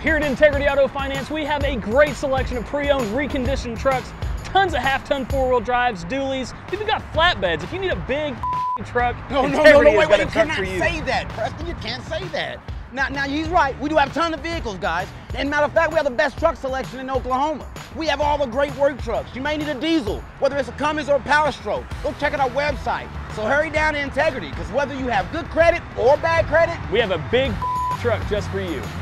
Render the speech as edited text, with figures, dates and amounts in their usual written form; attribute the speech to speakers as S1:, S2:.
S1: Here at Integrity Auto Finance, we have a great selection of pre-owned, reconditioned trucks, tons of half-ton four-wheel drives, dualies. We've even got flatbeds. If you need a big truck, Integrity has got a truck for you.
S2: You cannot say that, Preston. You can't say that. Now, he's right. We do have a ton of vehicles, guys. And matter of fact, we have the best truck selection in Oklahoma. We have all the great work trucks. You may need a diesel, whether it's a Cummins or a Power Stroke. Go check out our website. So hurry down to Integrity, because whether you have good credit or bad credit,
S1: we have a big truck just for you.